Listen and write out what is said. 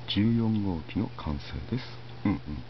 14号機の完成です。うんうん。